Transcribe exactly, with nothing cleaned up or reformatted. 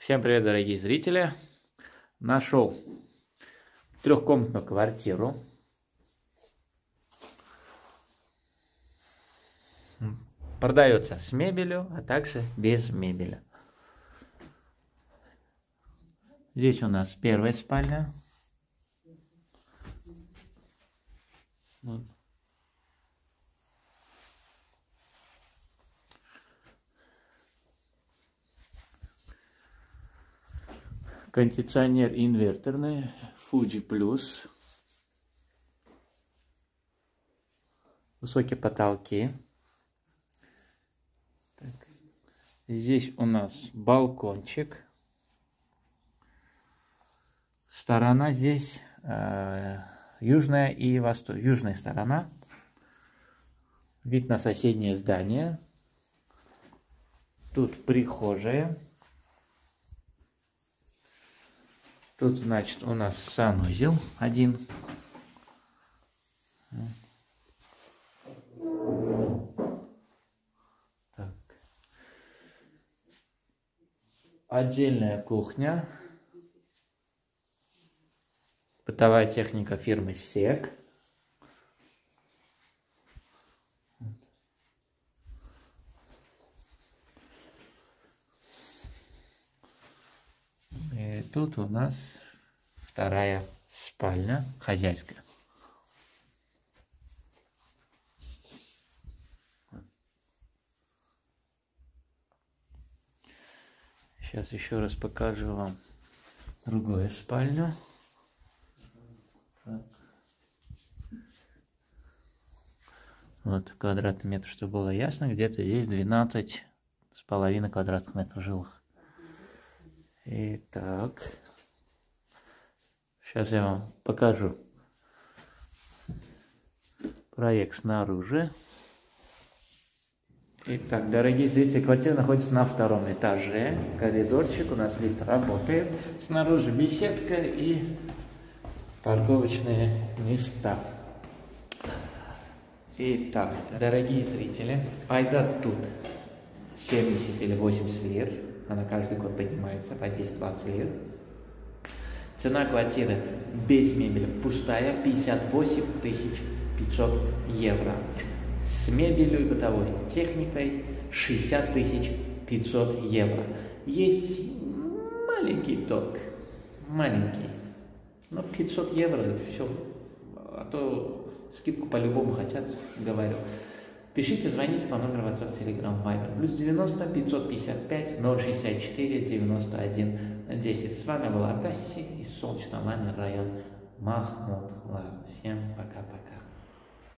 Всем привет, дорогие зрители! Нашел трехкомнатную квартиру. Продается с мебелью, а также без мебели. Здесь у нас первая спальня. Вот. Кондиционер инверторный, Fuji Plus. Высокие потолки. Так. Здесь у нас балкончик. Сторона здесь э, южная и восточная. Южная сторона. Вид на соседнее здание. Тут прихожая. Тут, значит, у нас санузел один. Так. Отдельная кухня. Бытовая техника фирмы СЕК. И тут у нас вторая спальня, хозяйская. Сейчас еще раз покажу вам другую спальню. Так. Вот квадратный метр, чтобы было ясно, где-то здесь двенадцать с половиной квадратных метров жилых. Итак, сейчас я вам покажу проект снаружи. Итак, дорогие зрители, квартира находится на втором этаже. Коридорчик, у нас лифт работает. Снаружи беседка и парковочные места. Итак, дорогие зрители, айда тут семьдесят или восемьдесят лир. Она каждый год поднимается по десять-двадцать лир. Цена квартиры без мебели пустая пятьдесят восемь тысяч пятьсот евро. С мебелью и бытовой техникой шестьдесят тысяч пятьсот евро. Есть маленький торг, маленький, но пятьсот евро все, а то скидку по-любому хотят, говорю. Пишите, звоните по номеру WhatsApp, Telegram, Viber. Плюс девяносто пятьсот пятьдесят пять ноль шестьдесят четыре девяносто один десять. С вами был Агаси из солнечного района Махмуд. Ладно, всем пока-пока.